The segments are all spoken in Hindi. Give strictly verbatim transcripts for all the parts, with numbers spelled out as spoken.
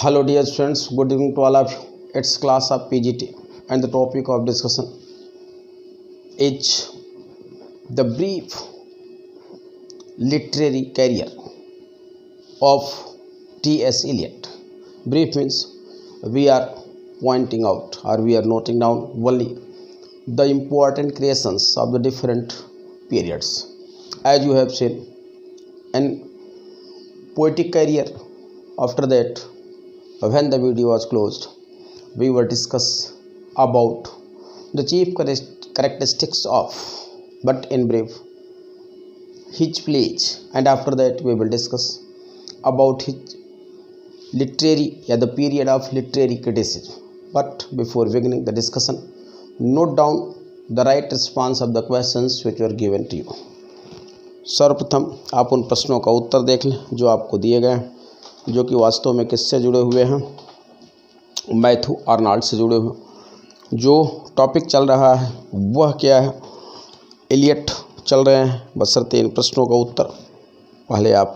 Hello dear students, good evening to all of you. It's class of P G T and the topic of discussion is the brief literary career of T S Eliot. Brief means we are pointing out or we are noting down only the important creations of the different periods. As you have seen, an poetic career. After that, when the video was closed, we will discuss about the chief characteristics of, but in brief, his plays, and after that we will discuss about his literary, yeah, the period of literary criticism. But before beginning the discussion, note down the right response of the questions which were given to you. सर्वप्रथम आप उन प्रश्नों का उत्तर देख लें जो आपको दिए गए हैं, जो कि वास्तव में किससे जुड़े हुए हैं, मैथ्यू आर्नल्ड से जुड़े हुए। जो टॉपिक चल रहा है वह क्या है, एलियट चल रहे हैं। बशर्ते इन प्रश्नों का उत्तर पहले आप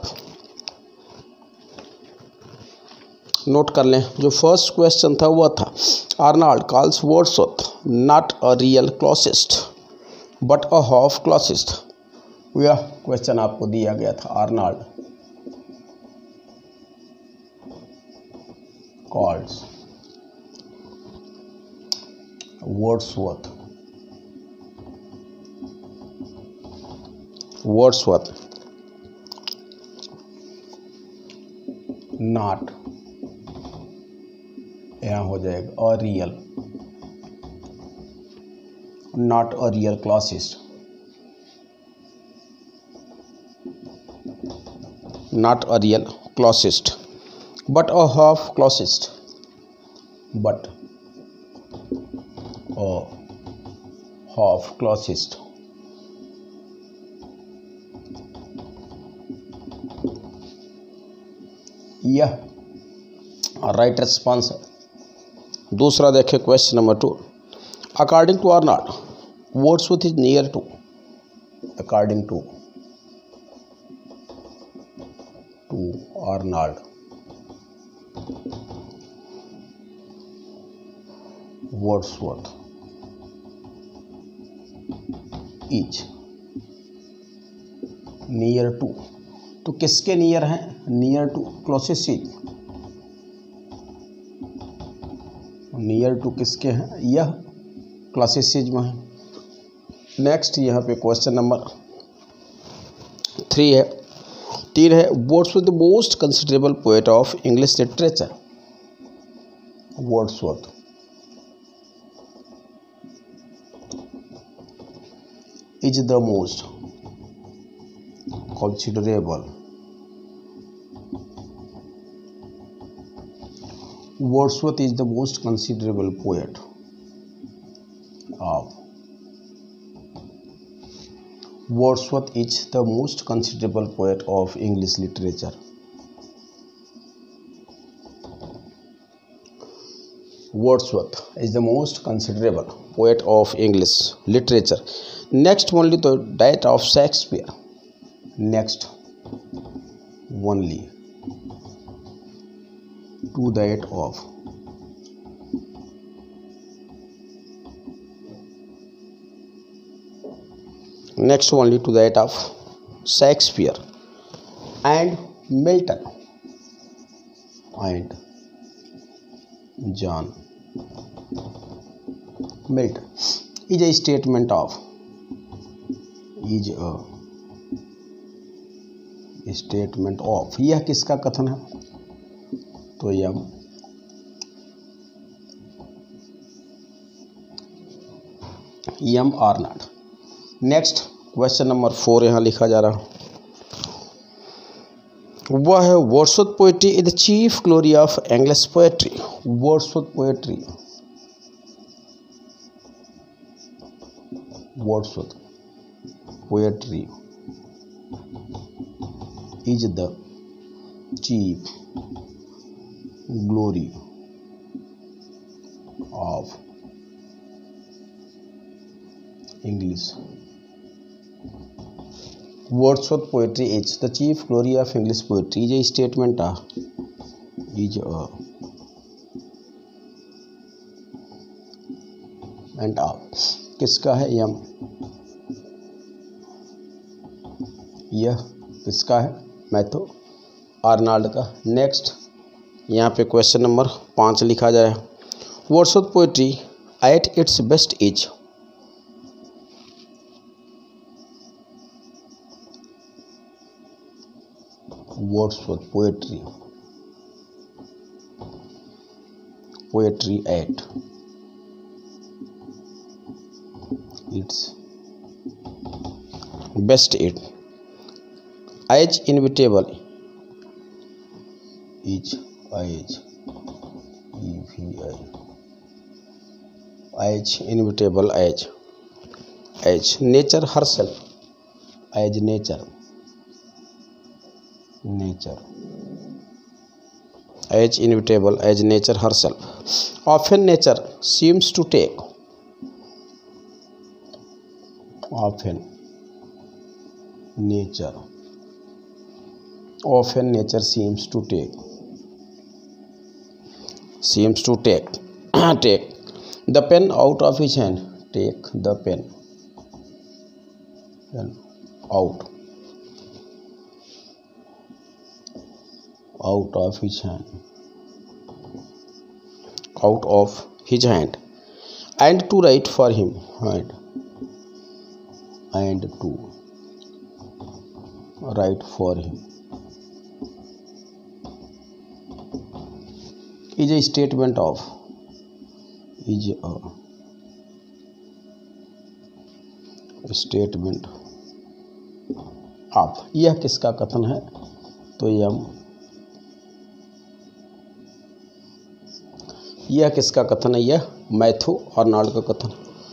नोट कर लें। जो फर्स्ट क्वेश्चन था वह था, Arnold calls Wordsworth not a real classicist but a half classicist. यह क्वेश्चन आपको दिया गया था। आर्नल्ड calls Wordsworth Wordsworth not, यहाँ हो जाएगा a real, not a real classist, not a real classist but a half classist, but a half classist. यह राइट रिस्पॉन्स है। दूसरा देखें question number two, according to Arnold Wordsworth is near to, according to to Arnold Wordsworth is near to, तो किसके नियर हैं, near to classicism, near to किसके हैं, यह क्लासिसिज्म है। नेक्स्ट यहाँ पे क्वेश्चन नंबर थ्री है, तीन है, Wordsworth the most considerable poet of English literature. Wordsworth is the most considerable Wordsworth is the most considerable poet of Wordsworth is the most considerable poet of English literature. Wordsworth is the most considerable poet of English literature. Next only to that of Shakespeare. Next only to that of next only to that of Shakespeare and Milton and John Milton is a statement of is a statement of, यह किसका कथन है, तो M M Arnold. Next question number four यहाँ लिखा जा रहा, वह है Wordsworth poetry is the chief glory of English poetry. Wordsworth poetry Wordsworth poetry is the chief glory of English. Wordsworth poetry is the chief glory of English poetry is a statement of is a and of किसका है? यम। यह किसका है? मैथ्यू आर्नल्ड का। नेक्स्ट यहाँ पे क्वेश्चन नंबर पाँच लिखा जाए, Wordsworth poetry at its best is. Wordsworth poetry poetry at its best it as inevitable is as as inevitable as as nature herself as nature nature as inevitable as nature herself. Often nature seems to take often nature often nature seems to take seems to take take the pen out of his hand take the pen pen out out of his hand out of his hand and to write for him and and to write for him is a statement of is a statement of। यह किसका कथन है? तो यम। यह किसका कथन है? यह मैथ्यू आर्नल्ड का कथन।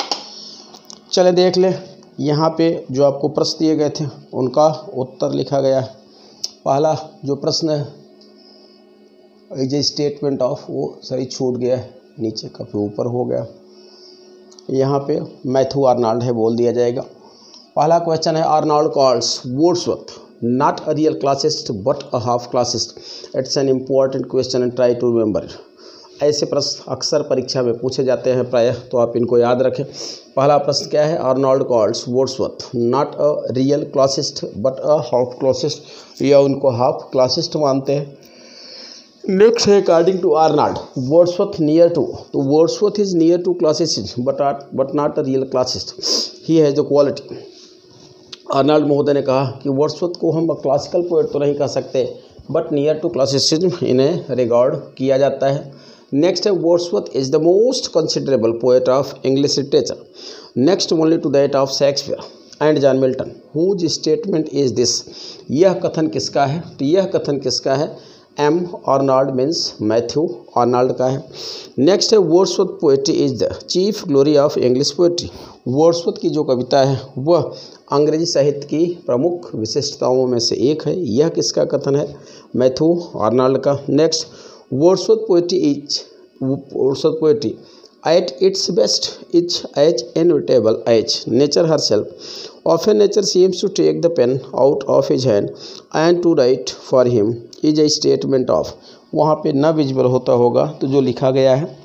चले देख ले, यहाँ पे जो आपको प्रश्न दिए गए थे उनका उत्तर लिखा गया है। पहला जो प्रश्न है एज ए स्टेटमेंट ऑफ, वो सही छूट गया है, नीचे का फिर ऊपर हो गया। यहाँ पे मैथ्यू आर्नल्ड है बोल दिया जाएगा। पहला क्वेश्चन है, Arnold calls Wordsworth not a real classicist but a half classicist. It's an important question and try to remember. ऐसे प्रश्न अक्सर परीक्षा में पूछे जाते हैं प्रायः, तो आप इनको याद रखें। पहला प्रश्न क्या है? Arnold calls Wordsworth not a real classicist but a half classicist, या उनको हाफ क्लासिस्ट मानते हैं। नेक्स्ट है, according to Arnold Wordsworth near to, तो Wordsworth is near to classicism but but not a real classicist, he has the quality. Arnold महोदय ने कहा कि वर्ड्सवर्थ को हम क्लासिकल पोएट तो नहीं कह सकते, बट नियर टू क्लासिसिज्म इन्हें रिगार्ड किया जाता है। नेक्स्ट है, Wordsworth is the most considerable poet of English literature, next only to that of Shakespeare and John Milton. Whose statement is this? यह कथन किसका है? तो यह कथन किसका है? M Arnold means Matthew Arnold का है। नेक्स्ट है, Wordsworth poetry is the chief glory of English poetry. Wordsworth की जो कविता है वह अंग्रेजी साहित्य की प्रमुख विशिष्टताओं में से एक है। यह किसका कथन है? मैथ्यू आर्नल्ड का। Next, Wordsworth poetry is Wordsworth poetry at its best is as inevitable as nature herself. Often nature seems to take the pen out of his hand and to write for him is a statement of। वहाँ पे न विजिबल होता होगा तो जो लिखा गया है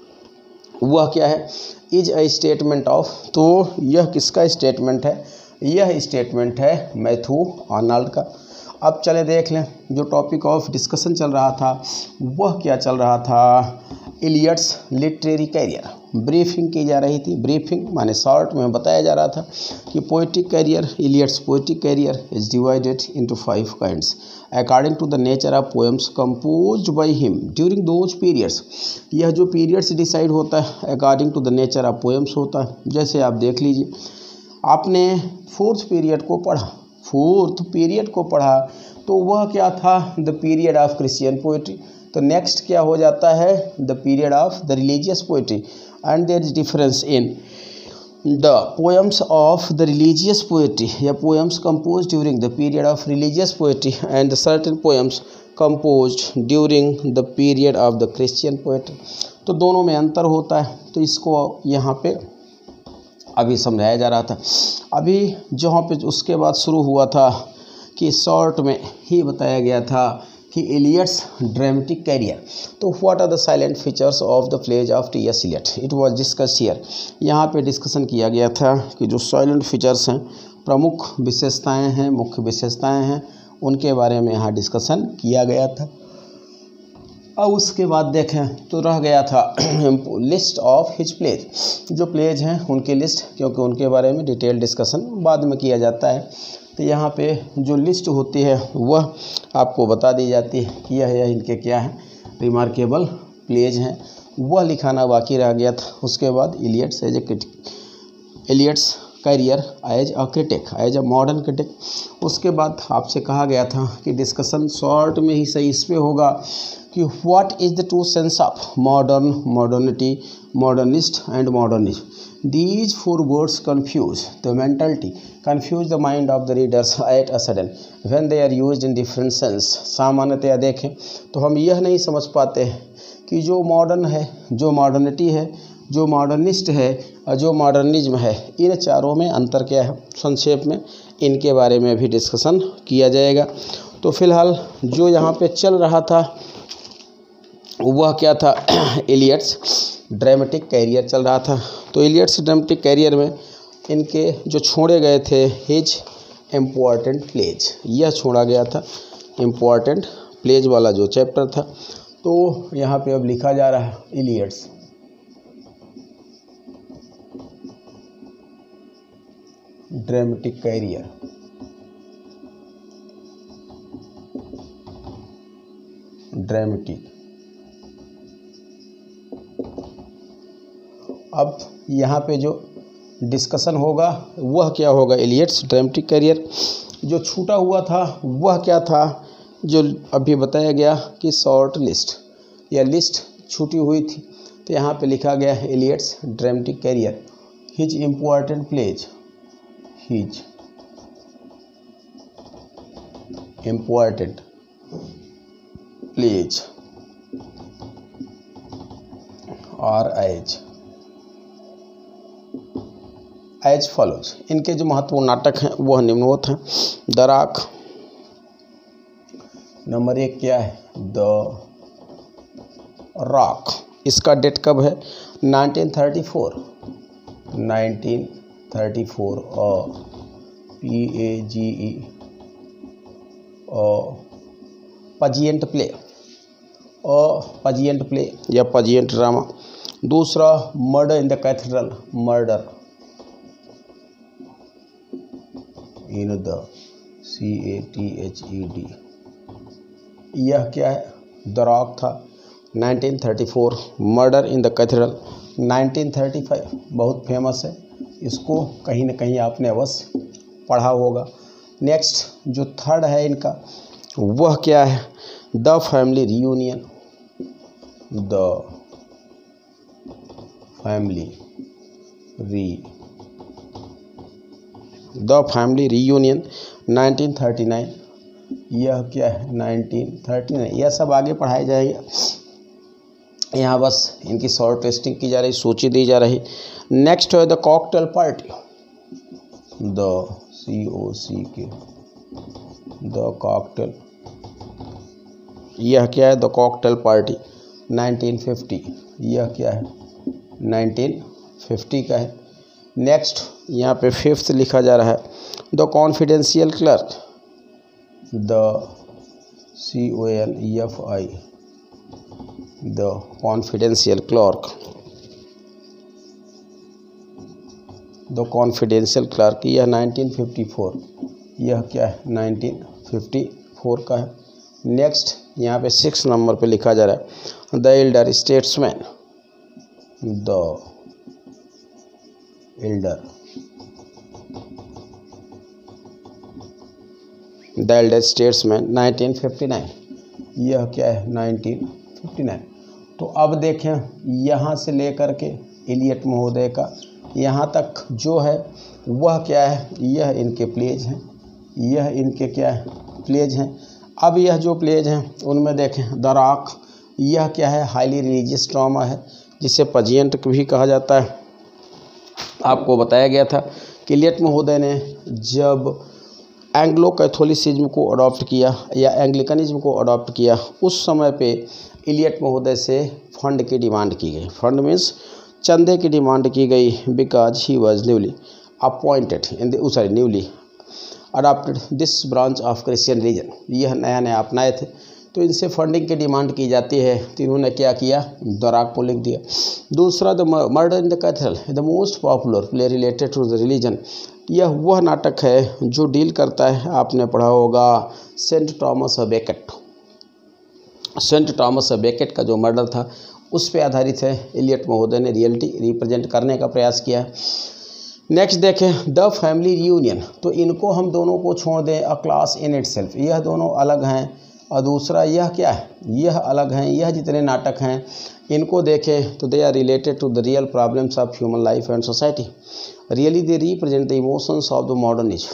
वह क्या है? Is a statement of। तो यह किसका स्टेटमेंट है? यह स्टेटमेंट है मैथ्यू आर्नल्ड का। अब चले देख लें, जो टॉपिक ऑफ डिस्कशन चल रहा था वह क्या चल रहा था? Eliot's literary career. ब्रीफिंग की जा रही थी। ब्रीफिंग माने शॉर्ट में बताया जा रहा था कि poetic career, Eliot's poetic career is divided into five kinds according to the nature of poems composed by him during those periods. यह जो पीरियड्स डिसाइड होता है according to the nature of poems होता है। जैसे आप देख लीजिए, आपने फोर्थ पीरियड को पढ़ा फोर्थ पीरियड को पढ़ा तो वह क्या था? The period of Christian poetry. तो नेक्स्ट क्या हो जाता है? The period of the religious poetry. And there is difference in the poems of the religious poetry या poems compose during the period of religious poetry and the certain poems composed during the period of the Christian poetry. तो दोनों में अंतर होता है। तो इसको यहाँ पे अभी समझाया जा रहा था। अभी जहाँ पे उसके बाद शुरू हुआ था कि शॉर्ट में ही बताया गया था कि इलियट्स ड्रामेटिक कैरियर। तो what are the salient features of the plays of T S Eliot, it was discussed here. यहाँ पे डिस्कशन किया गया था कि जो साइलेंट फीचर्स हैं, प्रमुख विशेषताएं हैं, मुख्य विशेषताएं हैं, उनके बारे में यहाँ डिस्कशन किया गया था। अब उसके बाद देखें तो रह गया था लिस्ट ऑफ हिज प्लेज, जो प्लेज हैं उनकी लिस्ट, क्योंकि उनके बारे में डिटेल डिस्कशन बाद में किया जाता है। तो यहाँ पे जो लिस्ट होती है वह आपको बता दी जाती है कि यह यह इनके क्या है रिमार्केबल प्लेज हैं, वह लिखाना बाकी रह गया था। उसके बाद Eliot's as a critic, Eliot's career as a critic, as a modern critic. उसके बाद आपसे कहा गया था कि डिस्कशन शॉर्ट में ही सही इस पे होगा कि what is the true sense of modern, modernity, modernist and modernism. These four words confuse the mentality, confuse the mind of the readers at a sudden when they are used in different sense। सामान्यतया देखें तो हम यह नहीं समझ पाते हैं कि जो मॉडर्न है, जो मॉडर्निटी है, जो मॉडर्निस्ट है और जो मॉडर्निज्म है, इन चारों में अंतर क्या है। संक्षेप में इनके बारे में भी डिस्कशन किया जाएगा। तो फिलहाल जो यहाँ पे चल रहा था वह क्या था, इलियट्स ड्रामेटिक कैरियर चल रहा था। तो इलियट्स ड्रामेटिक कैरियर में इनके जो छोड़े गए थे हिज इम्पॉर्टेंट प्लेज, यह छोड़ा गया था इम्पॉर्टेंट प्लेज वाला जो चैप्टर था। तो यहाँ पे अब लिखा जा रहा है इलियट्स ड्रामेटिक कैरियर, ड्रामेटिक। अब यहाँ पे जो डिस्कशन होगा वह क्या होगा, इलियट्स ड्रामेटिक कैरियर। जो छूटा हुआ था वह क्या था, जो अभी बताया गया कि शॉर्ट लिस्ट या लिस्ट छूटी हुई थी। तो यहाँ पे लिखा गया है Eliot's dramatic career, his important plays, his important plays और एज एज फॉलोज। इनके जो महत्वपूर्ण नाटक हैं वह निम्नवत हैं। द रॉक, नंबर एक क्या है, द रॉक। इसका डेट कब है, nineteen thirty four, nineteen thirty four. और पी ए जी ई और पजिएंट प्ले, और पजिएंट प्ले या पजिएंट ड्रामा। दूसरा murder in the cathedral, murder in the C A T H E D, यह क्या है, द रॉक था nineteen thirty four. Murder in the cathedral nineteen thirty five, बहुत फेमस है, इसको कहीं ना कहीं आपने अवश्य पढ़ा होगा। नेक्स्ट जो थर्ड है इनका वह क्या है, the family reunion, the family re the family reunion nineteen thirty nine, यह क्या है नाइनटीन थर्टी नाइन। यह सब आगे पढ़ाए जाएंगे, यहाँ बस इनकी शॉर्ट टेस्टिंग की जा रही, सूची दी जा रही। नेक्स्ट है the cocktail party, the C O C K, the cocktail, यह क्या है, the cocktail party nineteen fifty, यह क्या है नाइनटीन फिफ्टी का है। नेक्स्ट यहाँ पे फिफ्थ लिखा जा रहा है the confidential clerk, the C O N F I, the confidential clerk, the confidential clerk, यह नाइनटीन फिफ्टी फोर, यह क्या है नाइनटीन फिफ्टी फोर का है। नेक्स्ट यहाँ पे सिक्स नंबर पे लिखा जा रहा है the elder statesman, the elder the elder statesman nineteen fifty nine, यह क्या है नाइनटीन फिफ्टी नाइन। तो अब देखें यहाँ से लेकर के इलियट महोदय का यहाँ तक जो है वह क्या है, यह इनके प्लेज हैं, यह इनके क्या है प्लेज हैं। अब यह जो प्लेज हैं उनमें देखें द रॉक, यह क्या है हाईली रिलीजियस ड्रामा है, जिसे पजिएंट भी कहा जाता है। आपको बताया गया था कि इलियट महोदय ने जब एंग्लो कैथोलिसिज्म को अडॉप्ट किया या एंग्लिकनिज्म को अडॉप्ट किया, उस समय पे इलियट महोदय से फंड की डिमांड की गई। फंड मीन्स चंदे की डिमांड की गई, because he was newly appointed in the sorry newly adopted this branch of Christian religion. यह नया नया अपनाए थे तो इनसे फंडिंग की डिमांड की जाती है, तो इन्होंने क्या किया, दराक को लिख दिया। दूसरा, the murder in the cathedral, the most popular play related to the religion. यह वह नाटक है जो डील करता है, आपने पढ़ा होगा, Saint Thomas Becket. Saint Thomas Becket का जो मर्डर था उस पे आधारित है। इलियट महोदय ने रियलिटी रिप्रेजेंट करने का प्रयास किया है। नेक्स्ट देखें, द फैमिली रियूनियन, तो इनको हम दोनों को छोड़ दें, अ क्लास इन इटसेल्फ, यह दोनों अलग हैं। और दूसरा यह क्या है, यह अलग हैं। यह जितने नाटक हैं इनको देखें तो they are related to the real problems of human life and society. Really they represent the emotions of the modern age.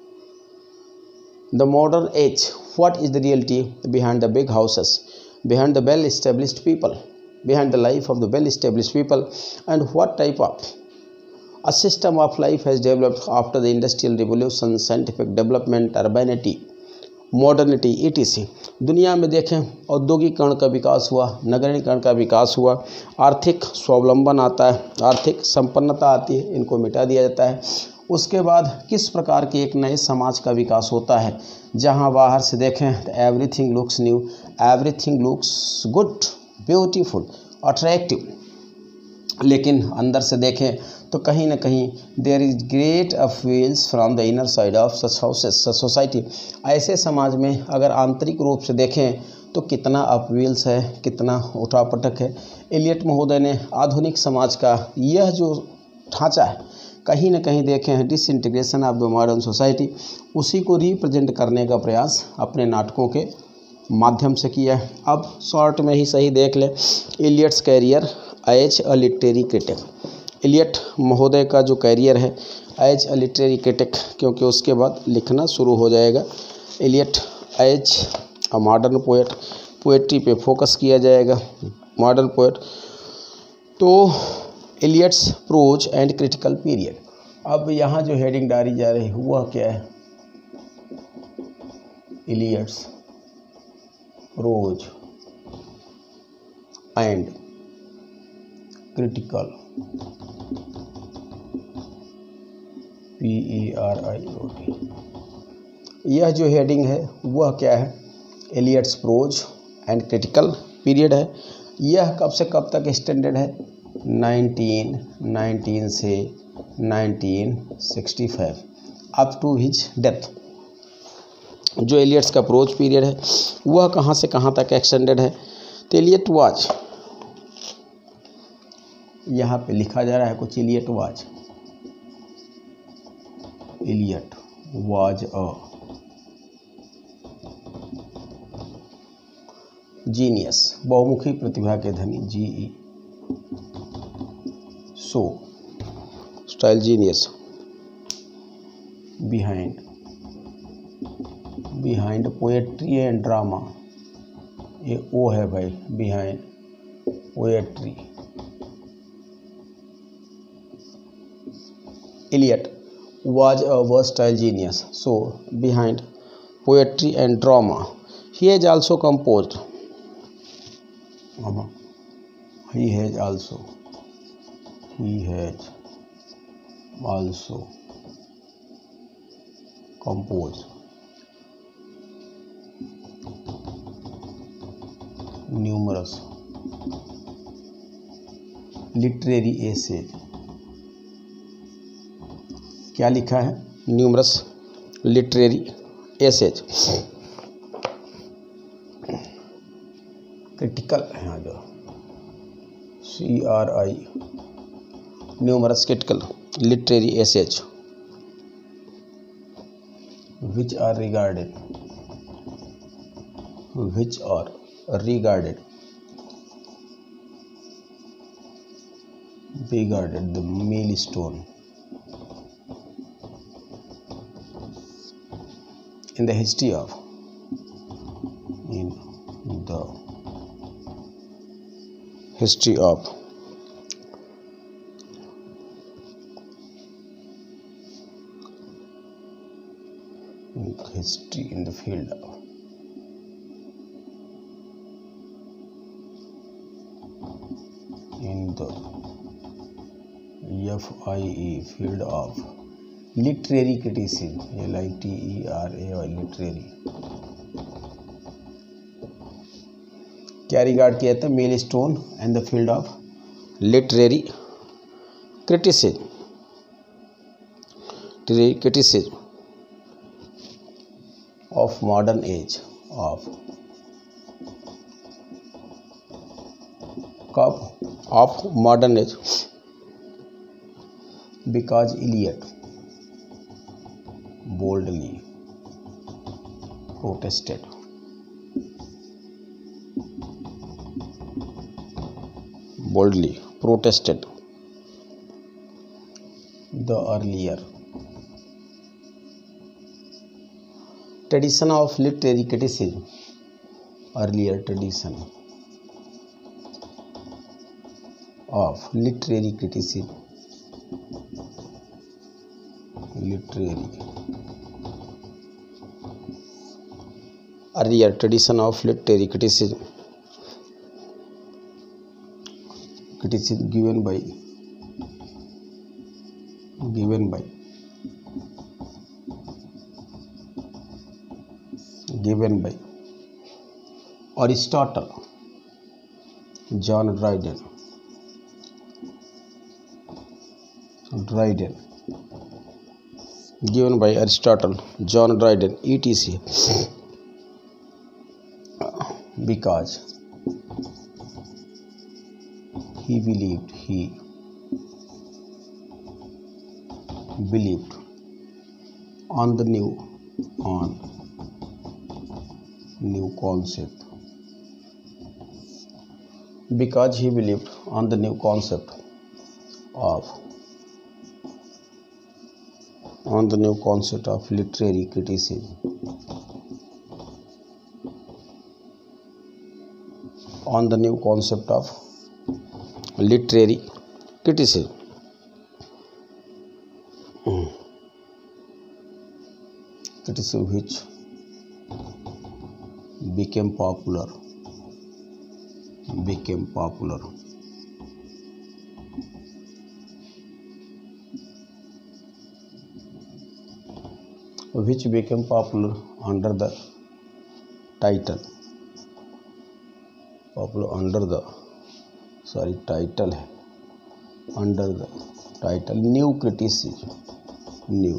The modern age, what is the reality behind the big houses, behind the well established people, behind the life of the well established people, and what type of a system of life has developed after the industrial revolution, scientific development, urbanity, modernity, et cetera। दुनिया में देखें, औद्योगिकरण का विकास हुआ, नगरीकरण का विकास हुआ, आर्थिक स्वावलंबन आता है, आर्थिक संपन्नता आती है, इनको मिटा दिया जाता है। उसके बाद किस प्रकार के एक नए समाज का विकास होता है, जहां बाहर से देखें तो everything looks new, everything looks good, beautiful, attractive, लेकिन अंदर से देखें तो कहीं ना कहीं there is great appeals from the inner side of such houses such society. ऐसे समाज में अगर आंतरिक रूप से देखें तो कितना अपील्स है, कितना उठापटक है। इलियट महोदय ने आधुनिक समाज का यह जो ढांचा है, कहीं ना कहीं देखें हैं disintegration of the modern society, उसी को रिप्रेजेंट करने का प्रयास अपने नाटकों के माध्यम से किया है। अब शॉर्ट में ही सही देख लें, Eliot's career as a literary critic. Eliot महोदय का जो कैरियर है एज अ लिटरेरी क्रिटिक, क्योंकि उसके बाद लिखना शुरू हो जाएगा। Eliot as a modern poet, poetry पे फोकस किया जाएगा, मॉडर्न पोएट। तो Eliot's prose and critical period. अब यहाँ जो हेडिंग डाली जा रही है वह क्या है, Eliot's prose and critical, P E R I O T. यह जो हेडिंग है वह क्या है, Eliot's prose and critical period है। यह कब से कब तक एक्सटेंडेड है, नाइनटीन नाइनटीन से nineteen sixty five up to his death. जो इलियट्स का प्रोज पीरियड है वह कहाँ से कहाँ तक एक्सटेंडेड है, तो इलियट वाज, यहाँ पे लिखा जा रहा है कुछ, Eliot was, Eliot was a genius, बहुमुखी प्रतिभा के धनी, जी ई सो स्टाइल genius, behind behind poetry and drama, ये ओ है भाई, behind poetry. Eliot was a versatile genius, so behind poetry and drama he has also composed uh, he has also he has also composed numerous literary essays। क्या लिखा है, न्यूमरस लिटरेरी एसेज। क्रिटिकल है यहाँ जो C R I, numerous critical literary essays which are regarded which are regarded regarded the millstone in the history of in the history of history in the field in the F I E field of literary criticism, L I T E R A Y, literary. क्या रिगार्ड किया था milestone and the field of literary criticism, literary criticism of modern age of of, of modern age because Eliot boldly protested boldly protested the earlier tradition of literary criticism, earlier tradition of literary criticism, literary, earlier tradition of literary criticism, criticism given by, given by, given by Aristotle, John Dryden, Dryden, given by Aristotle, John Dryden, et cetera. Because he believed, he believed on the new, on new concept, because he believed on the new concept of on the new concept of literary criticism, on the new concept of literary criticism. Criticism which became popular, became popular which became popular under the title, popular under the, sorry, title है, under the title new criticism, new,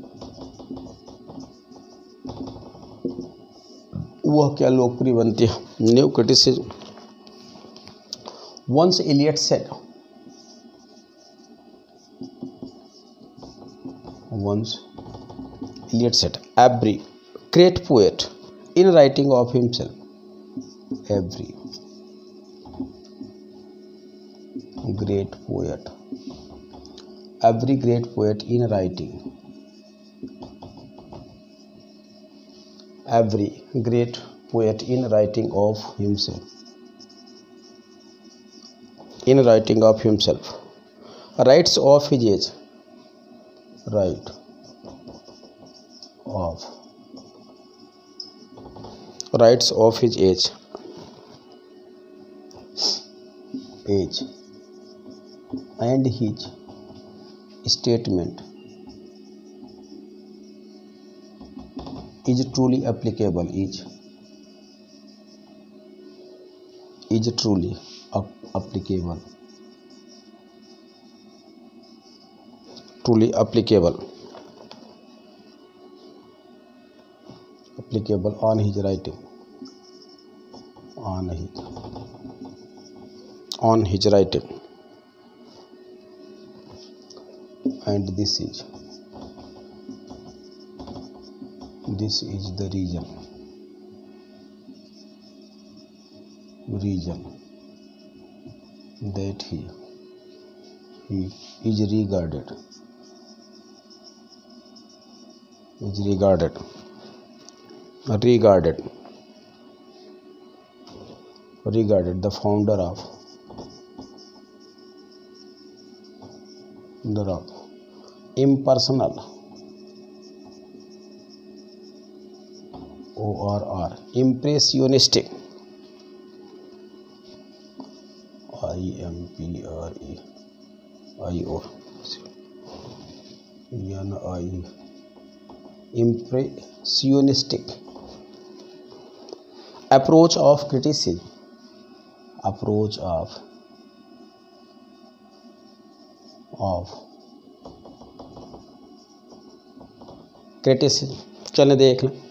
वह क्या लोकप्रिय बनती है, new criticism. Once Eliot said, once Eliot said, every great poet in writing of himself, every great poet, every great poet in writing, every great poet in writing of himself, in writing of himself, writes of his age, right of, writes of his age, age, and his statement is truly applicable, is is truly applicable, truly applicable, applicable on his writing, on his, on his writing, and this is, this is the reason, reason that he he is regarded, is regarded, regarded, regarded the founder of, founder of impersonal, or or impressionistic, I M P R E I O N I, impressionistic approach of criticism, approach of of criticism. चलें देख लें,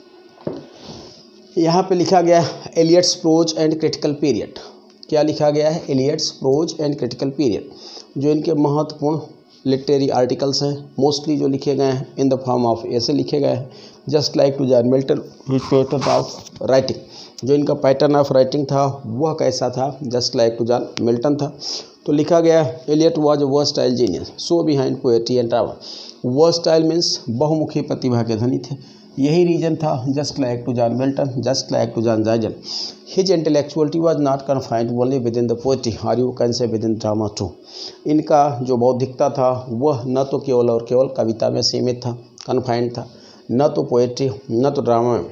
यहाँ पे लिखा गया Eliot's prose and critical period. क्या लिखा गया है? Eliot's prose and critical period, जो इनके महत्वपूर्ण लिटरेरी आर्टिकल्स हैं, मोस्टली जो लिखे गए हैं इन द फॉर्म ऑफ ऐसे लिखे गए हैं, just like to John Milton his pattern of writing, जो इनका पैटर्न ऑफ राइटिंग था वह कैसा था? Just like to John Milton था। तो लिखा गया Eliot was a versatile genius so behind poetry and drama. Versatile means बहुमुखी प्रतिभा के धनी थे, यही रीजन था। Just like to John Milton, just like to John Jason, his intellectuality was not confined only within the poetry और you can say within drama too. इनका जो बौद्धिकता था वह न तो केवल और केवल कविता में सीमित था, कन्फाइंड था, न तो पोएट्री न तो ड्रामा में।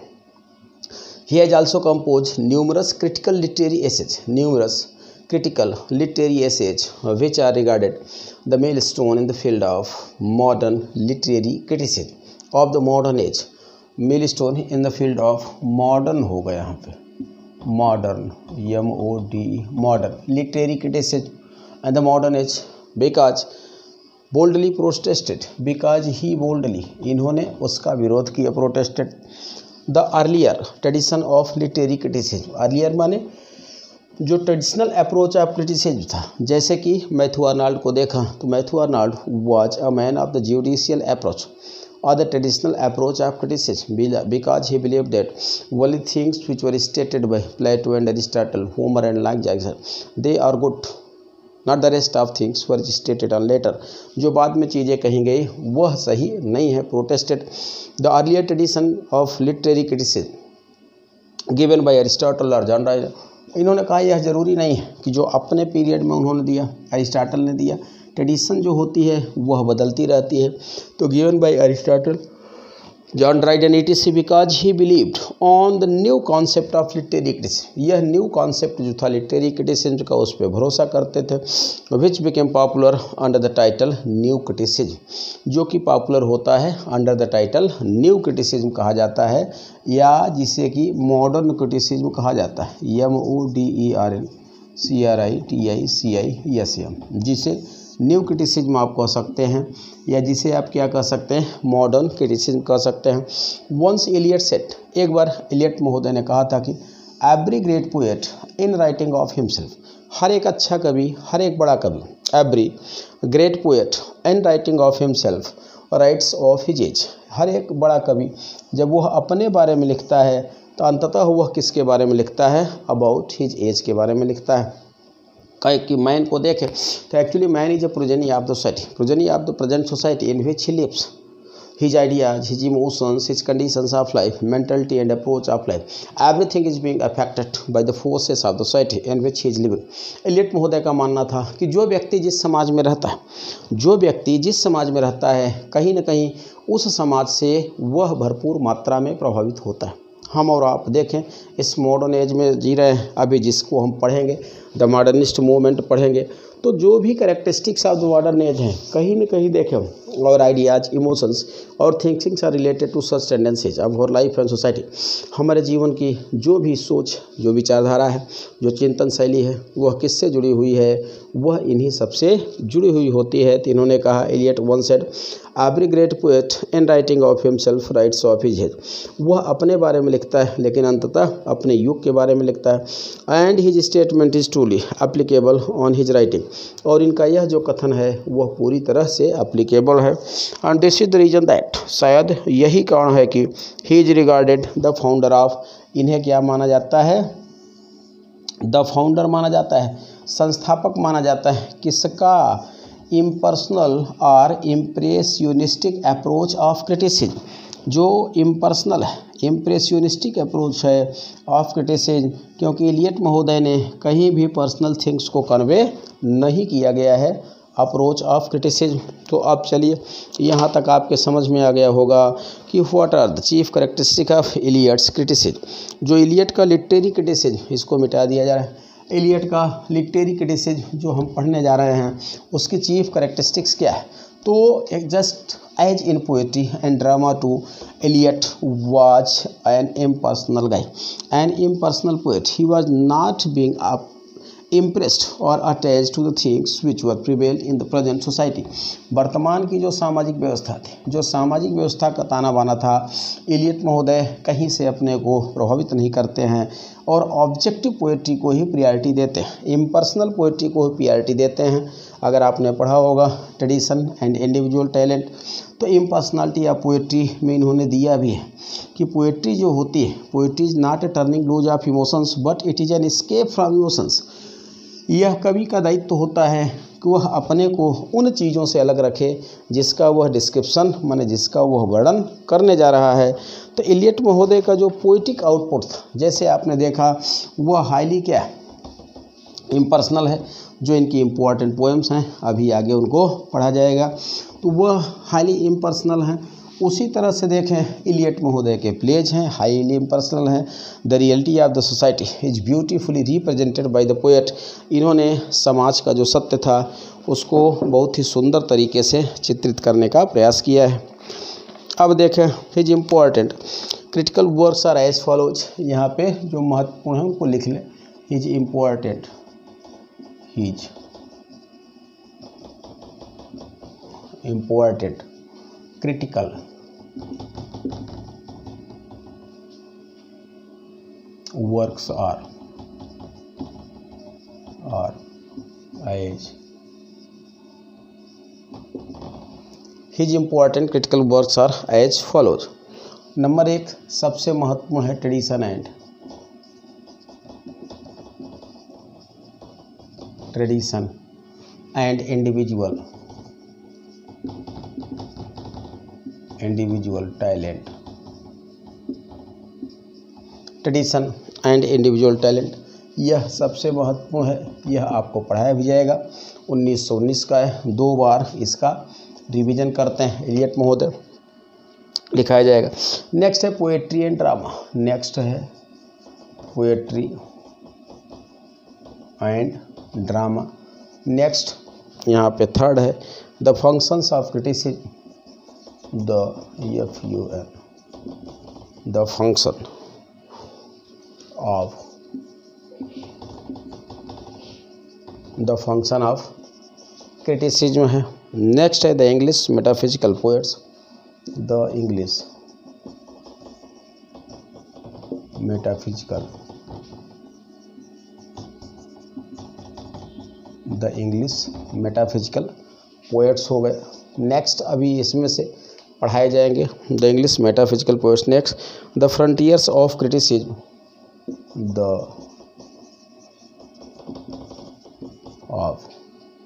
He has also compose numerous critical literary essays, numerous critical literary essays which are regarded the millstone in the field of modern literary criticism of the modern age। millstone in the field of modern हो गया यहाँ पे modern, M O D E, modern literary criticism and the modern age because boldly protested, because he boldly, इन्होंने उसका विरोध किया, protested the earlier tradition of literary criticism। earlier माने जो ट्रेडिशनल अप्रोच ऑफ क्रिटिसिज्म था, जैसे कि मैथ्यू आर्नाल्ड को देखा तो Matthew Arnold was a man of the judicial approach और the traditional approach of criticism because he believe that only things which were stated by Plato and Aristotle, Homer and like Jackson they are good, not the rest of things were stated on later. जो बाद में चीज़ें कही गई वह सही नहीं है। Protested the earlier tradition of literary criticism given by Aristotle और जॉन राइडर। इन्होंने कहा यह ज़रूरी नहीं है कि जो अपने पीरियड में उन्होंने दिया, अरिस्टोटल ने दिया, ट्रेडिशन जो होती है वह बदलती रहती है। तो given by Aristotle, John Dryden, it is because he believed on the new concept of literary criticism. यह न्यू कॉन्सेप्ट जो था लिटरेरी क्रिटिसिज्म का, उस पर भरोसा करते थे। Which became popular under the title new criticism, जो कि पॉपुलर होता है under the title new criticism कहा जाता है, या जिसे कि मॉडर्न क्रिटिसिज्म कहा जाता है। M O D E R N C R I T I C I S M, जिसे न्यू क्रिटिसिज्म आप कह सकते हैं, या जिसे आप क्या कह सकते हैं? मॉडर्न क्रिटिसिज्म कह सकते हैं। वंस एलियट सेट, एक बार एलियट महोदय ने कहा था कि every great poet in writing of himself, हर एक अच्छा कवि, हर एक बड़ा कवि, every great poet in writing of himself writes of his age, हर एक बड़ा कवि जब वह अपने बारे में लिखता है तो अंततः वह किसके बारे में लिखता है? अबाउट हिज एज के बारे में लिखता है। कहे कि मैन को देखें तो actually man is a progeny of the society, progeny of the present society in which he lives, his ideas, his emotions, his conditions of life, mentality and approach of life, everything is being affected by the forces of the society in which he is living। Eliot महोदय का मानना था कि जो व्यक्ति जिस समाज में रहता है, जो व्यक्ति जिस समाज में रहता है, कहीं न कहीं उस समाज से वह भरपूर मात्रा में प्रभावित होता है। हम और आप देखें इस मॉडर्न एज में जी रहे हैं, अभी जिसको हम पढ़ेंगे द मॉडर्निस्ट मूवमेंट पढ़ेंगे, तो जो भी characteristics of the modern age हैं कहीं न कहीं देखें, और आइडियाज, इमोशंस और thinkings are related to such tendencies of our life and society. हमारे जीवन की जो भी सोच, जो विचारधारा है, जो चिंतन शैली है, वह किससे जुड़ी हुई है? वह इन्हीं सबसे जुड़ी हुई होती है। तो इन्होंने कहा, Eliot once said every great poet in writing of himself writes of his age, वह अपने बारे में लिखता है लेकिन अंततः अपने युग के बारे में लिखता है। And his statement is truly applicable on his writing, और इनका यह जो कथन है वह पूरी तरह से एप्लीकेबल है। And this is the reason that, शायद यही कारण है कि he is regarded the founder of, इन्हें क्या माना जाता है? द फाउंडर माना जाता है, संस्थापक माना जाता है। किसका? इम्पर्सनल और इम्प्रेसियोनिस्टिक अप्रोच ऑफ क्रिटिसिज्म, जो इम्पर्सनल है, इम्प्रेसियोनिस्टिक अप्रोच है ऑफ क्रिटिसिज्म, क्योंकि एलियट महोदय ने कहीं भी पर्सनल थिंग्स को कन्वे नहीं किया गया है अप्रोच ऑफ क्रिटिसिज्म। तो अब चलिए यहाँ तक आपके समझ में आ गया होगा कि what are the chief characteristic of Eliot's criticism. जो इलियट का लिटरेरी क्रिटिसिज्म, इसको मिटा दिया जा रहा है, इलियट का लिटरेरी क्रिटिसिज्म जो हम पढ़ने जा रहे हैं उसकी चीफ कैरेक्टरिस्टिक्स क्या है। तो एक just as in poetry and drama too Eliot was an impersonal guy, an impersonal poet. He was not being up impressed or attached to the things which were prevail in the present society। वर्तमान की जो सामाजिक व्यवस्था थी, जो सामाजिक व्यवस्था का ताना बाना था, इलियट महोदय कहीं से अपने को प्रभावित नहीं करते हैं और ऑब्जेक्टिव पोएट्री को ही प्रायोरिटी देते हैं, इम्पर्सनल पोएट्री को ही प्रायोरिटी देते हैं। अगर आपने पढ़ा होगा ट्रेडिशन एंड इंडिविजुअल टैलेंट, तो इम्पर्सनैलिटी या पोएट्री में इन्होंने दिया भी है कि पोएट्री जो होती है, poetry is not a turning loose of emotions but it is an escape from emotions. यह कवि का दायित्व होता है कि वह अपने को उन चीज़ों से अलग रखे जिसका वह डिस्क्रिप्शन माने जिसका वह वर्णन करने जा रहा है। तो इलियट महोदय का जो पोइटिक आउटपुट था, जैसे आपने देखा, वह हाईली क्या है, इम्पर्सनल है। जो इनकी इम्पोर्टेंट पोएम्स हैं अभी आगे उनको पढ़ा जाएगा, तो वह हाईली इम्पर्सनल हैं। उसी तरह से देखें इलियट महोदय के प्लेज हैं, हाईली इम्पर्सनल हैं। The reality of the society is beautifully represented by the poet. इन्होंने समाज का जो सत्य था उसको बहुत ही सुंदर तरीके से चित्रित करने का प्रयास किया है। अब देखें his important critical works are as follows. यहाँ पे जो महत्वपूर्ण है उनको लिख लें। His important his important critical works are are as his important critical works are as follows। Number एक सबसे महत्वपूर्ण है tradition and tradition and individual individual talent. Tradition and individual talent यह सबसे महत्वपूर्ण है, यह आपको पढ़ाया भी जाएगा। उन्नीस सौ उन्नीस का है, दो बार इसका रिवीजन करते हैं इलियट महोदय, लिखाया जाएगा। नेक्स्ट है पोएट्री एंड ड्रामा। नेक्स्ट है पोएट्री एंड ड्रामा। नेक्स्ट यहाँ पे थर्ड है the functions of criticism. The F U N the function of the function of criticism है। नेक्स्ट है the English metaphysical poets. The English metaphysical the English metaphysical poets हो गए। नेक्स्ट अभी इसमें से पढ़ाए जाएंगे the English metaphysical poets. Next the frontiers of criticism. The of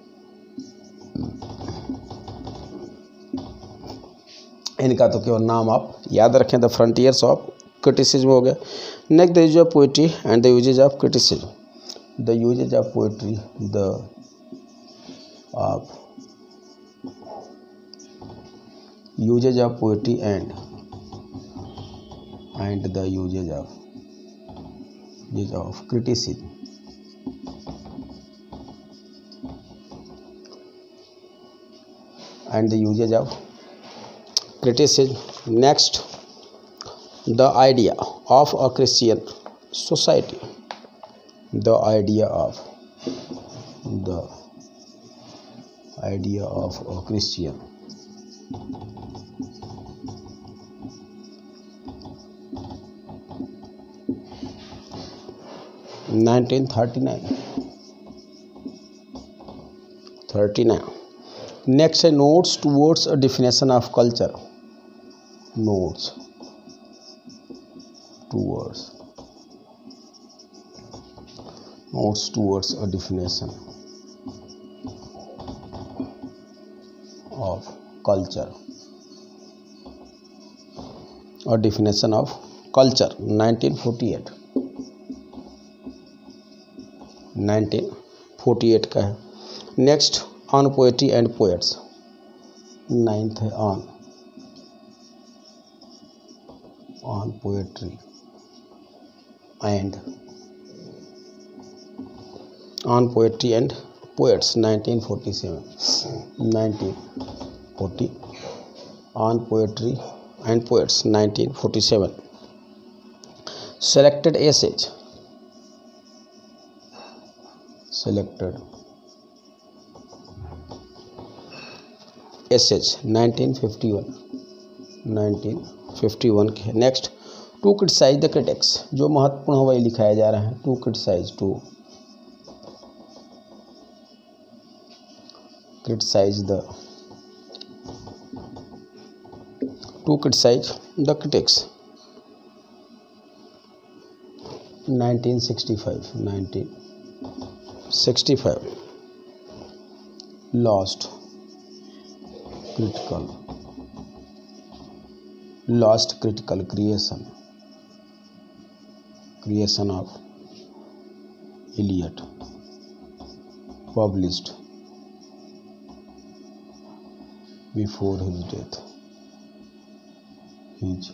इनका तो केवल नाम आप याद रखें, द फ्रंटियर्स ऑफ क्रिटिसिज्म हो गया। Next the usage of poetry and the usage of criticism. The usage of poetry the of usage of poetry and and the usage of usage of criticism। and the usage of criticism। next the idea of a Christian society। the idea of the idea of a Christian nineteen thirty-nine thirty-nine। Next है notes towards a definition of culture. Notes towards notes towards a definition of culture और definition of culture nineteen forty eight nineteen forty eight का है। Next on poetry and poets, ninth है on on poetry and on poetry and poets nineteen forty seven nineteen forty on poetry and poets nineteen forty seven selected essays selected essays nineteen fifty one nineteen fifty one के। Next to criticize the critics, जो महत्वपूर्ण है वही लिखाया जा रहा है। To criticize to criticize the to criticize the critics nineteen sixty five nineteen sixty five lost critical lost critical creation creation of Eliot published before his death his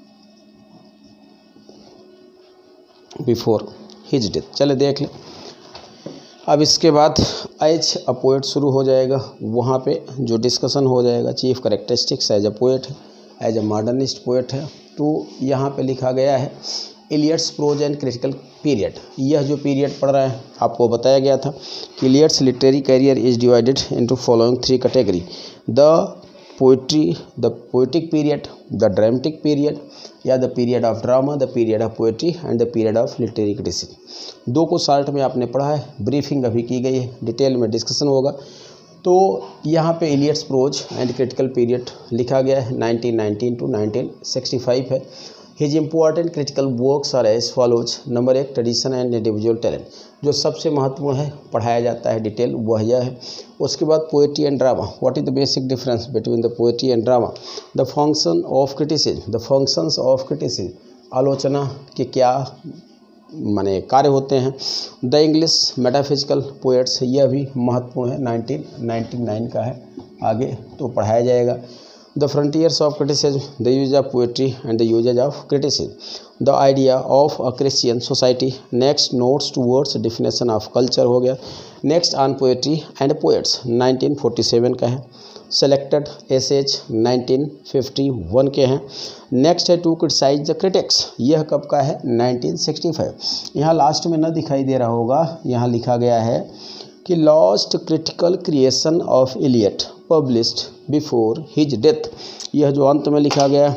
before his death. चले देख लें। अब इसके बाद एज अ पोएट शुरू हो जाएगा, वहाँ पे जो डिस्कशन हो जाएगा chief characteristics as a poet है, एज अ मॉडर्निस्ट पोएट है। तो यहाँ पे लिखा गया है Eliot's prose and critical period. यह जो पीरियड पढ़ रहा है आपको बताया गया था कि Eliot's literary career is divided into following three category, the poetry the poetic period, the dramatic period या the period of drama, the period of poetry and the period of literary criticism. दो को शॉर्ट में आपने पढ़ा है, ब्रीफिंग अभी की गई है, डिटेल में डिस्कशन होगा। तो यहाँ पे Eliot's prose and critical period लिखा गया है nineteen nineteen to nineteen sixty five है। His important critical works are as follows. Number एक ट्रेडिशन एंड इंडिविजुअल टैलेंट, जो सबसे महत्वपूर्ण है पढ़ाया जाता है डिटेल वह यह है। उसके बाद poetry and drama, what is the basic difference between the poetry and drama, the function of criticism, the functions of criticism, आलोचना के क्या माने कार्य होते हैं। द इंग्लिश मेटाफिजिकल पोएट्स, यह भी महत्वपूर्ण है, नाइनटीन नाइंटी नाइन का है, आगे तो पढ़ाया जाएगा। The frontiers of criticism, the use of poetry and the usage of criticism, the idea of a Christian society. Next notes towards definition of culture हो गया। Next on poetry and poets nineteen forty seven का है। Selected essays nineteen fifty one के हैं। नेक्स्ट है टू क्रिटिसाइज द क्रिटिक्स, यह कब का है, नाइनटीन सिक्सटी फाइव। यहाँ लास्ट में न दिखाई दे रहा होगा, यहाँ लिखा गया है कि lost critical creation of Eliot published before his death. यह जो अंत में लिखा गया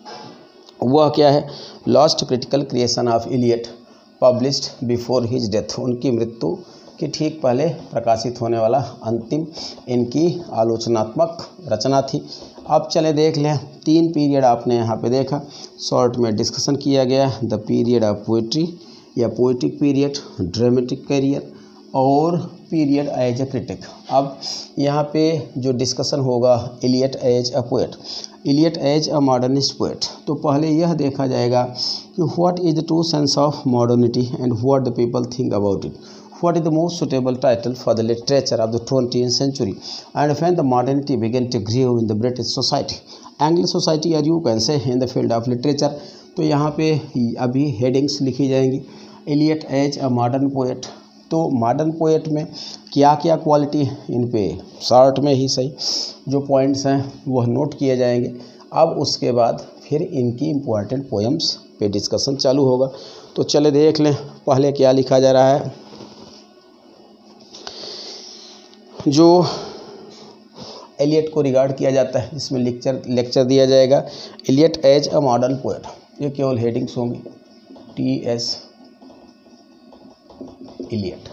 वह क्या है, lost critical creation of Eliot published before his death, उनकी मृत्यु के ठीक पहले प्रकाशित होने वाला अंतिम इनकी आलोचनात्मक रचना थी। अब चले देख लें, तीन पीरियड आपने यहाँ पे देखा, शॉर्ट में डिस्कशन किया गया, द पीरियड ऑफ पोइट्री या पोइटिक पीरियड, ड्रामेटिक कैरियर और पीरियड एज अ क्रिटिक। अब यहाँ पे जो डिस्कशन होगा Eliot as a poet, Eliot as a modernist poet, तो पहले यह देखा जाएगा कि what is the true sense of modernity and what the people think about it, what is the most suitable title for the literature of the twentieth century and when the modernity begin to grow in the British society, Anglo society or you can say in the field of literature. तो यहाँ पे अभी हेडिंग्स लिखी जाएंगी, Eliot as a modern poet. तो मॉडर्न पोएट में क्या क्या क्वालिटी है, इन पे शॉर्ट में ही सही जो पॉइंट्स हैं वह नोट किए जाएंगे। अब उसके बाद फिर इनकी इम्पोर्टेंट पोएम्स पे डिस्कशन चालू होगा। तो चले देख लें पहले क्या लिखा जा रहा है। जो एलियट को रिगार्ड किया जाता है, इसमें लेक्चर लेक्चर दिया जाएगा, Eliot as a modern poet. ये केवल हेडिंग्स होंगी, T S Eliot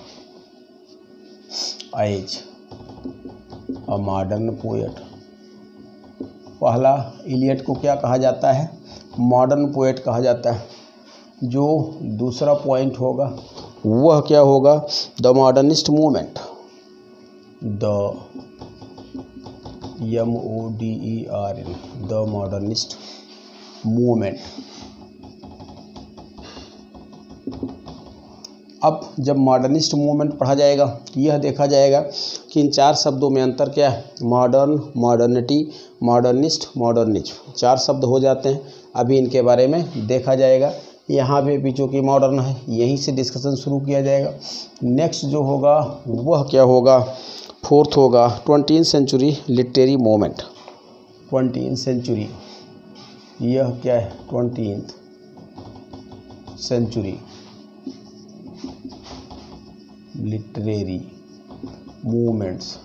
as a modern poet. पहला, इलियट को क्या कहा जाता है, मॉडर्न पोएट कहा जाता है। जो दूसरा पॉइंट होगा वह क्या होगा, the modernist movement, the M O D E R N, the modernist movement. अब जब मॉडर्निस्ट मूवमेंट पढ़ा जाएगा यह देखा जाएगा कि इन चार शब्दों में अंतर क्या है। मॉडर्न, मॉडर्निटी, मॉडर्निस्ट, मॉडर्निज्म, चार शब्द हो जाते हैं। अभी इनके बारे में देखा जाएगा। यहाँ पे भी चूँकि मॉडर्न है, यहीं से डिस्कशन शुरू किया जाएगा। नेक्स्ट जो होगा वह क्या होगा, फोर्थ होगा twenty century literary movement. Twenty century, यह क्या है, ट्वेंटी सेंचुरी लिटरेरी मूवमेंट्स,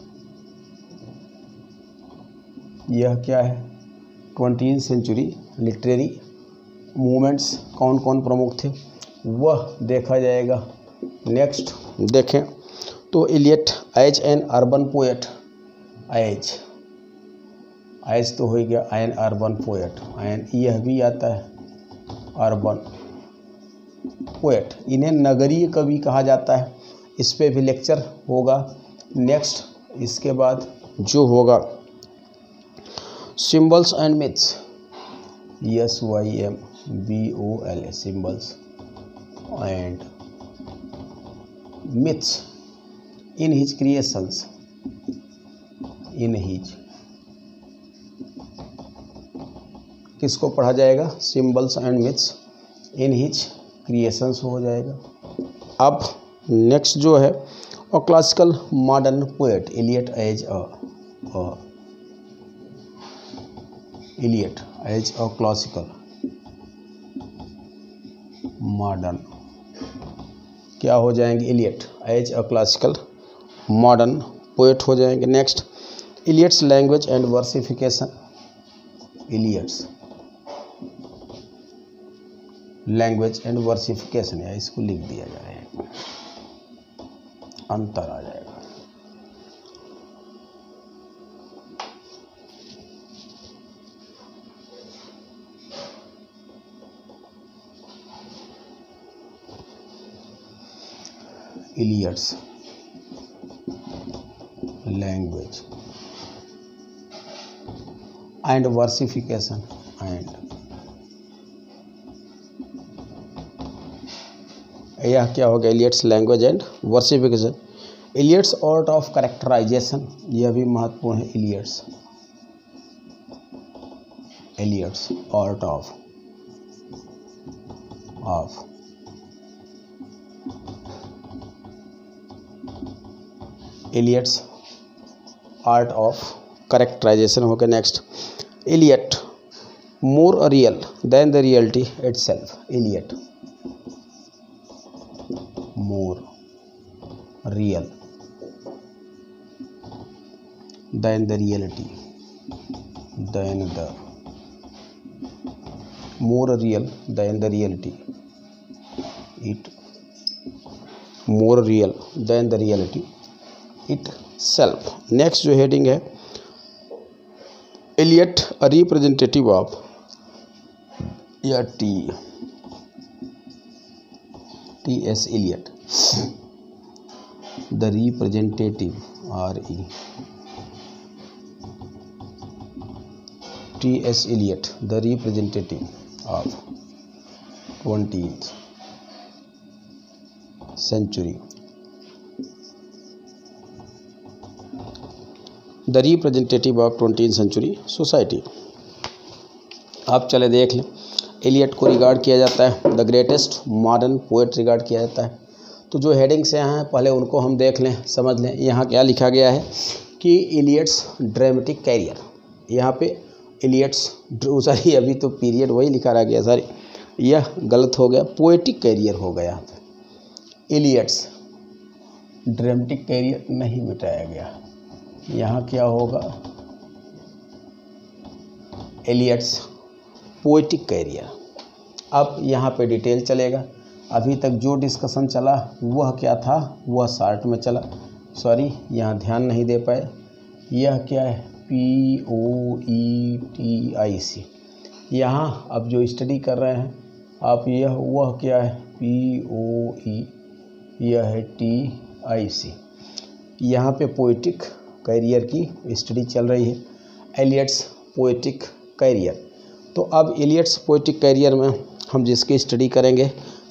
यह क्या है, ट्वेंटी सेंचुरी लिटरेरी मूवमेंट्स कौन कौन प्रमुख थे वह देखा जाएगा। नेक्स्ट देखें तो Eliot as an urban poet, as as तो हो गया एन अर्बन पोएट, एन यह भी आता है अर्बन पोएट, इन्हें नगरीय कवि कहा जाता है। इस पे भी लेक्चर होगा। नेक्स्ट इसके बाद जो होगा symbols and myths, S Y M B O L A, symbols and myths in his creations, in his, किसको पढ़ा जाएगा, symbols and myths in his creations हो जाएगा। अब नेक्स्ट जो है और classical modern poet Eliot as a Eliot as a classical modern, क्या हो जाएंगे, Eliot as a classical modern poet हो जाएंगे। Next Eliot's language and versification, Eliot's language and versification, या इसको लिख दिया जाएगा, अंतर आ जाएगा। Eliot's language and versification and, यह क्या हो गया, Eliot's language and versification. Eliot's art of characterization, यह भी महत्वपूर्ण है। Eliot's Eliot's art of of Eliot's art of characterization हो गया। Next Eliot more real than the reality itself, Eliot more real than the reality, than the more real than the reality, it more real than the reality itself। Next जो हेडिंग है इलियट अ रिप्रेजेंटेटिव ऑफ, या T T S Eliot the representative, or E T S Eliot the representative of twentieth century, the representative of twentieth century society. आप चले देख लें, इलियट को रिगार्ड किया जाता है the greatest modern poet regard किया जाता है। तो जो हेडिंग्स यहाँ हैं पहले उनको हम देख लें, समझ लें। यहाँ क्या लिखा गया है कि इलियट्स ड्रामेटिक कैरियर, यहाँ पे इलियट्स, सॉरी अभी तो पीरियड वही लिखा रह गया, सॉरी यह गलत हो गया, पोएटिक कैरियर हो गया यहाँ पे। इलियट्स ड्रामेटिक कैरियर नहीं मिटाया गया, यहाँ क्या होगा, इलियट्स पोएटिक कैरियर। अब यहाँ पे डिटेल चलेगा। अभी तक जो डिस्कशन चला वह क्या था, वह शार्ट में चला, सॉरी यहाँ ध्यान नहीं दे पाए। यह क्या है, P O E T I सी। यहाँ अब जो स्टडी कर रहे हैं आप, यह वह क्या है, पी ओ ई, यह है टी आई सी। यहाँ पे पोएटिक कैरियर की स्टडी चल रही है, इलियट्स पोएटिक कैरियर। तो अब इलियट्स पोएटिक कैरियर में हम जिसकी स्टडी करेंगे,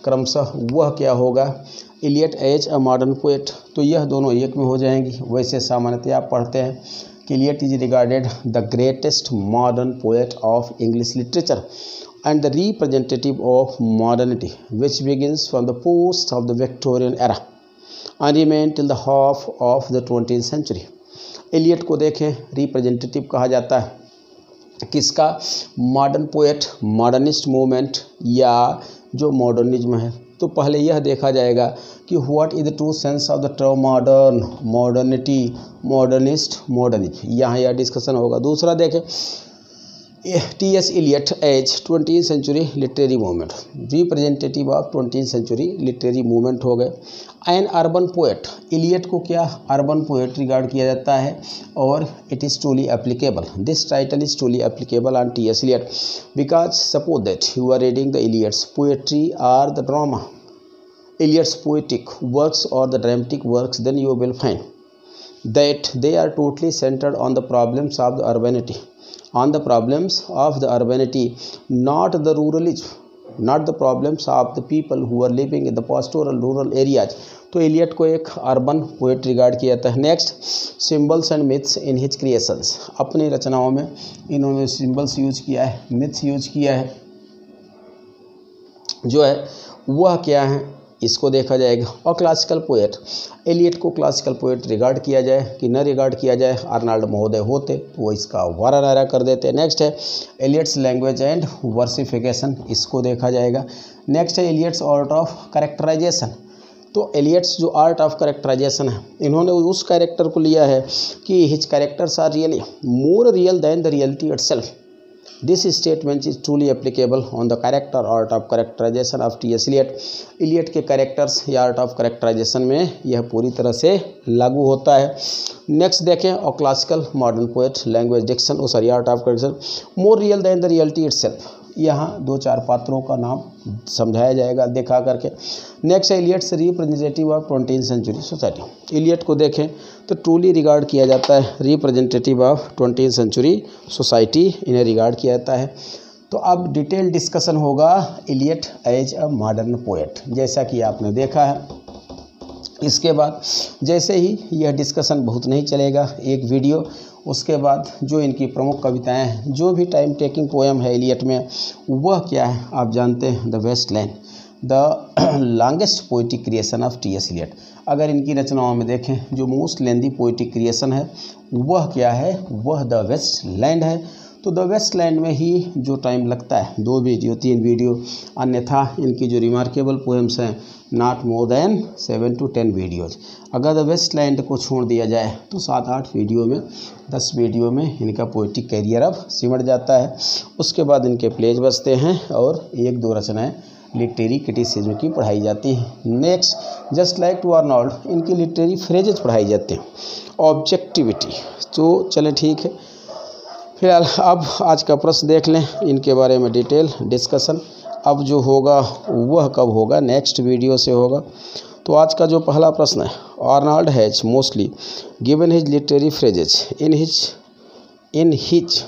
क्रमशः वह क्या होगा, Eliot as a modern poet, तो यह दोनों एक में हो जाएंगी। वैसे सामान्यतः आप पढ़ते हैं कि Eliot is regarded the greatest modern poet of English literature and the representative of modernity which begins from the post of the Victorian era and remained till the half of the twentieth century। Eliot को देखें रिप्रेजेंटेटिव कहा जाता है किसका, मॉडर्न पोएट, मॉडर्निस्ट मूवमेंट या जो मॉडर्निज्म है। तो पहले यह देखा जाएगा कि what is the true sense of the term modern, modernity, modernist, modernism, यहाँ यह डिस्कशन होगा। दूसरा देखें T S Eliot as twenty century literary movement, representative of twenty century literary movement हो गए। एन अर्बन पोएट, इलियट को क्या अर्बन पोएट रिगार्ड किया जाता है और it is truly applicable, this title is truly applicable on T S Eliot because suppose that you are reading the Eliot's poetry or the drama, Eliot's poetic works और the dramatic works, then you will find that they are totally centered on the problems of the urbanity, on the problems of the urbanity, not the ruralism, not the problems of the people who are living in the pastoral rural areas। तो इलियट को एक अर्बन पोएट रिगार्ड किया जाता है। Next symbols and myths in his creations, अपनी रचनाओं में इन्होंने सिम्बल्स यूज किया है, मिथ्स यूज किया है, जो है वह क्या है इसको देखा जाएगा। और क्लासिकल पोएट, एलियट को क्लासिकल पोएट रिगार्ड किया जाए कि न रिगार्ड किया जाए, आर्नाल्ड महोदय होते तो वो इसका वारा नारा कर देते। नेक्स्ट है एलियट्स लैंग्वेज एंड वर्सिफिकेशन, इसको देखा जाएगा। नेक्स्ट है एलियट्स आर्ट ऑफ कैरेक्टराइजेशन, तो एलियट्स जो आर्ट ऑफ कैरेक्टराइजेशन है, इन्होंने उस कैरेक्टर को लिया है कि his characters are really more real than the reality itself. This statement is truly applicable on the character art of characterization of T S Eliot। Eliot के कैरेक्टर्स या आर्ट ऑफ कैरेक्टराइजेशन में यह पूरी तरह से लागू होता है। नेक्स्ट देखें और classical modern poet language diction oh sorry art of characterization more real than the reality itself, यहाँ दो चार पात्रों का नाम समझाया जाएगा देखा करके। नेक्स्ट है Eliot's representative of twenty century society, Eliot को देखें तो ट्रूली रिगार्ड किया जाता है representative of twenty century society, इन्हें रिगार्ड किया जाता है। तो अब डिटेल डिस्कशन होगा Eliot as a modern poet, जैसा कि आपने देखा है। इसके बाद जैसे ही यह डिस्कशन बहुत नहीं चलेगा, एक वीडियो, उसके बाद जो इनकी प्रमुख कविताएं हैं, जो भी टाइम टेकिंग पोएम है इलियट में, वह क्या है आप जानते हैं, the waste land, the longest poetic creation of T S Eliot. अगर इनकी रचनाओं में देखें जो मोस्ट लेंदी पोइटिक क्रिएशन है वह क्या है, वह द वेस्ट लैंड है। तो द वेस्ट लैंड में ही जो टाइम लगता है, दो वीडियो तीन वीडियो, अन्यथा इनकी जो रिमार्केबल पोएम्स हैं not more than seven to ten videos. अगर द वेस्ट लैंड को छोड़ दिया जाए तो सात आठ वीडियो में, दस वीडियो में इनका पोइटिक कैरियर अब सिमट जाता है। उसके बाद इनके प्लेज बचते हैं और एक दो रचनाएं लिटरेरी क्रिटिसिज्म की पढ़ाई जाती है। Next just like to Arnold, इनकी लिटरेरी फ्रेजेज पढ़ाई जाते हैं। ऑब्जेक्टिविटी, तो चलें ठीक है। फिलहाल अब आज का प्रश्न देख लें, इनके बारे में डिटेल डिस्कशन अब जो होगा वह कब होगा, नेक्स्ट वीडियो से होगा। तो आज का जो पहला प्रश्न है, Arnold has mostly given his literary phrases in his in his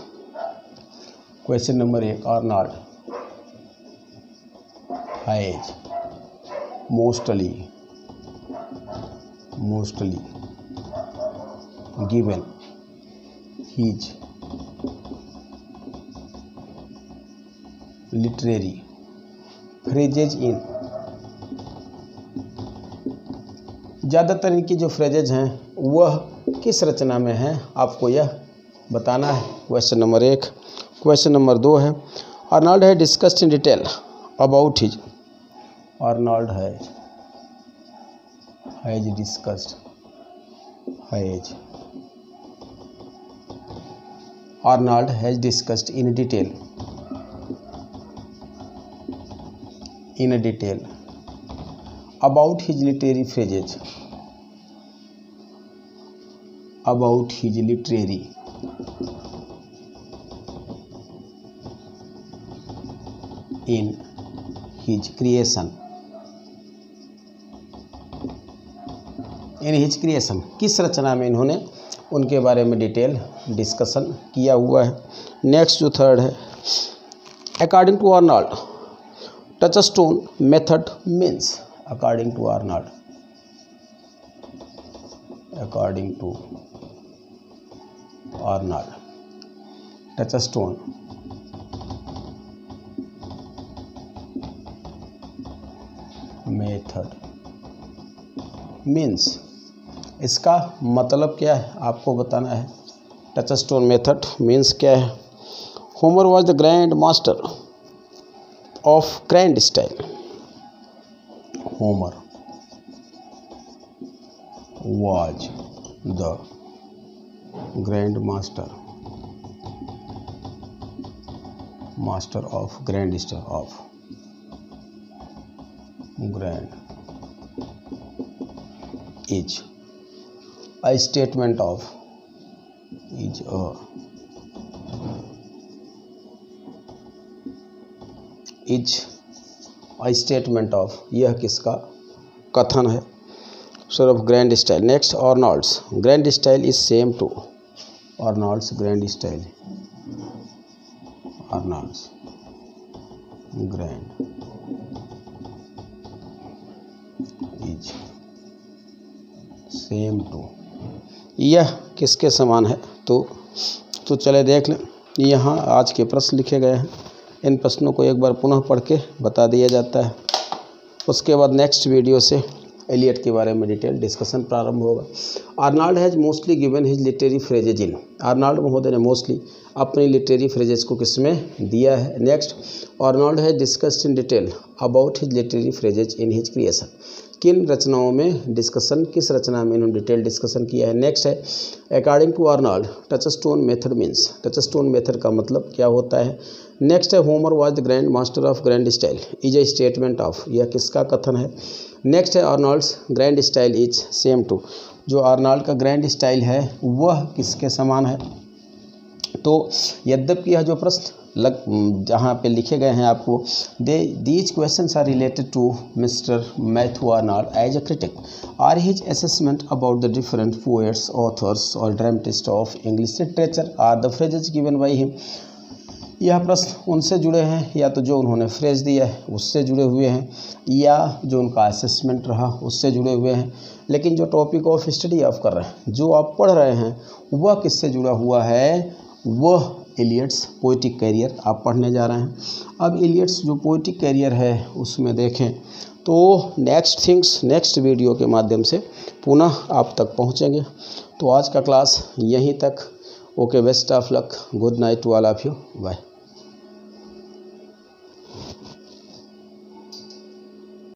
question number एक, Arnold has mostly mostly given his literary phrases in, ज़्यादातर इनकी जो फ्रेजेज हैं वह किस रचना में हैं आपको यह बताना है, क्वेश्चन नंबर एक। क्वेश्चन नंबर दो है आर्नोल्ड है discussed in detail about his, Arnold है has discussed has Arnold has discussed in detail in detail about his literary phrases about his literary in his creation in his creation किस रचना में इन्होंने उनके बारे में डिटेल डिस्कशन किया हुआ है। नेक्स्ट जो थर्ड है, according to Arnold touchstone method means, according to Arnold, according to Arnold, touchstone method means, इसका मतलब क्या है आपको बताना है। टचस्टोन मेथड मीन्स क्या है? Homer was the grand master of grand style. Homer was the grand master master of grand style of grand is a statement of is a is a statement of, यह किसका कथन है? Sir of grand style. Next, Arnold's grand style is same to, Arnold's grand style, Arnold's grand is same to, यह किसके समान है? तो तो चले देख लें। यहाँ आज के प्रश्न लिखे गए हैं, इन प्रश्नों को एक बार पुनः पढ़ के बता दिया जाता है। उसके बाद नेक्स्ट वीडियो से एलियट के बारे में डिटेल डिस्कशन प्रारंभ होगा। Arnold has mostly given his literary phrases in, Arnold महोदय ने मोस्टली अपनी लिटरेरी फ्रेजेज को किसमें दिया है? Next, Arnold has discussed in detail about his literary phrases in his creation, किन रचनाओं में डिस्कशन, किस रचना में इन्होंने डिटेल डिस्कशन किया है। नेक्स्ट है, according to Arnold touchstone method means, touchstone method का मतलब क्या होता है? नेक्स्ट है, Homer was the grand master of grand style is a statement of, यह किसका कथन है? नेक्स्ट है, Arnold's grand style is same to, जो आर्नोल्ड का ग्रैंड स्टाइल है वह किसके समान है? तो यद्यपि यह जो प्रश्न लग जहाँ पे लिखे गए हैं आपको, they these questions are related to Mister Matthew Arnold as a critic, or his assessment about the different poets, authors और dramatist of English literature, or the phrases given by him. यह प्रश्न उनसे जुड़े हैं, या तो जो उन्होंने फ्रेज दिया है उससे जुड़े हुए हैं, या जो उनका असेसमेंट रहा उससे जुड़े हुए हैं। लेकिन जो टॉपिक ऑफ स्टडी आप कर रहे हैं, जो आप पढ़ रहे हैं, वह किससे जुड़ा हुआ है? वह एलियट्स पोइटिक कैरियर आप पढ़ने जा रहे हैं। अब एलियट्स जो पोइटिक कैरियर है उसमें देखें तो नेक्स्ट थिंग्स नेक्स्ट वीडियो के माध्यम से पुनः आप तक पहुंचेंगे। तो आज का क्लास यहीं तक। Okay, best of luck, good night to all of you, bye.